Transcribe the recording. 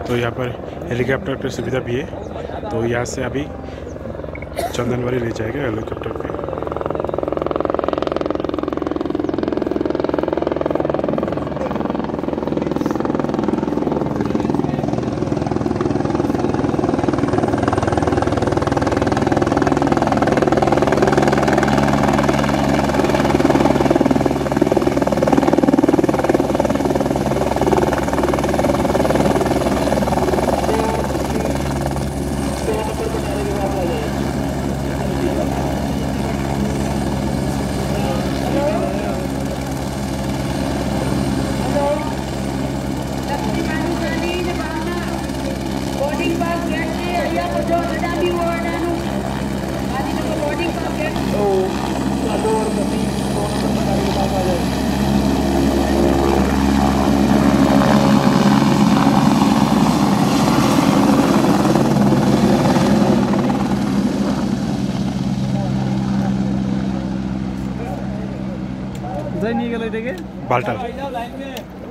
तो यहाँ पर हेलीकॉप्टर की सुविधा भी है। तो यहाँ से अभी चंदनवाड़ी ले जाएगा हेलीकॉप्टर पे। नहीं गए थे बाल्टाल